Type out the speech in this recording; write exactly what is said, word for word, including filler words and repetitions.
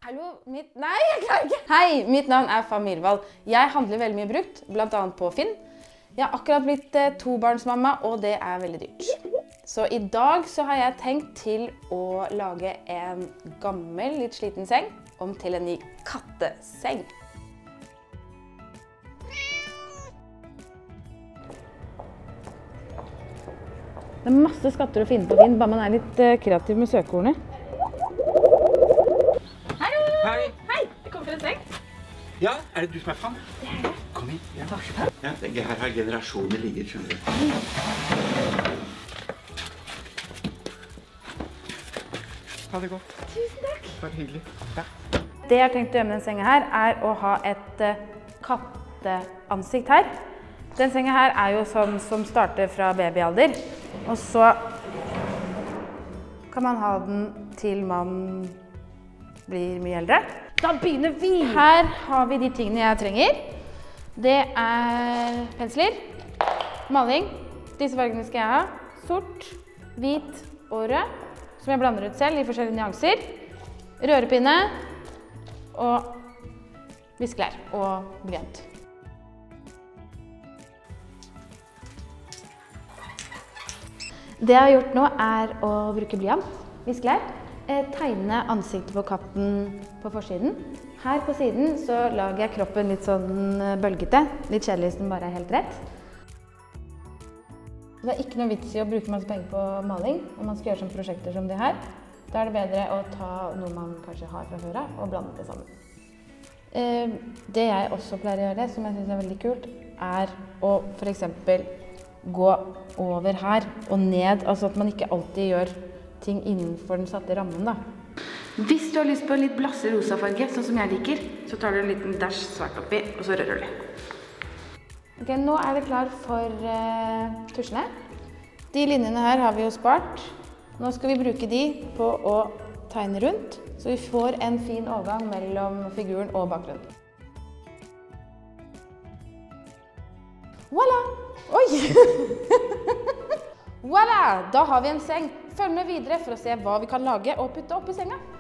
Hallo, mitt... Nei, jeg klarer ikke! Hei, mitt navn er Fann Mirvald. Jeg handler veldig mye brukt, blant annet på Finn. Jeg har akkurat blitt eh, tobarnsmamma, og det er veldig dyrt. Så i dag så har jeg tenkt til å lage en gammel, litt sliten seng om til en ny katteseng. Det er masse skatter å finne på Finn, bare man er litt eh, kreativ med søkeordene. Hei! Hei, jeg kommer fra en seng. Ja, er det du som er Fann? Det er det. Kom inn. Ja. Takk skal du ha. Ja, det her har generasjoner ligget, skjønner du. Ha det godt. Tusen takk. Bare hyggelig. Ja. Det jeg har tenkt å gjøre med denne senga her, er å ha et uh, katteansikt her. Den senga her er jo sånn som starter fra babyalder, og så kan man ha den til man blir mye eldre. Da begynner vi! Her har vi de tingene jeg trenger. Det er pensler, maling. Disse fargene skal jeg ha. Sort, hvit og rød, som jeg blander ut selv i forskjellige nyanser. Rørepinne og viskelær og blyant. Det jeg har gjort nå er å bruke blyant, viskelær. Tegne ansiktet på katten på forsiden. Her på siden så lager jeg kroppen litt sånn bølgete, litt kjedelig som bare er helt rett. Det er ikke noe vits i å bruke masse penger på maling når man skal gjøre sånne prosjekter som de her. Da er det bedre å ta noe man kanskje har fra før av og blande det sammen. Det jeg også pleier å gjøre, som jeg synes er veldig kult, er å for eksempel gå over her og ned, altså at man ikke alltid gjør ting innenfor den satte rammen da. Hvis du har lyst på litt blasse rosa farge, sånn som jeg liker, så tar du en liten dash svart oppi, og så rører du. Ok, nå er det klar for uh, tusjene. De linjene her har vi jo spart. Nå skal vi bruke de på å tegne rundt, så vi får en fin overgang mellom figuren og bakgrunnen. Voilà! Oi! Voilà! Da har vi en seng. Følg med videre for å se hva vi kan lage og putte opp i senga.